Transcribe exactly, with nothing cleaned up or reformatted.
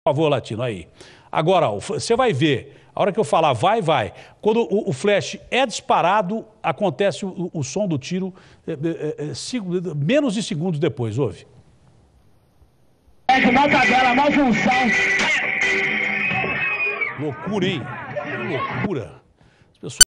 Por favor, Latino, aí. Agora, ó, você vai ver, a hora que eu falar vai, vai. Quando o, o flash é disparado, acontece o, o som do tiro é, é, é, cinco, menos de segundos depois, ouve. É uma tabela, uma função. Loucura, hein? Que loucura. As pessoas...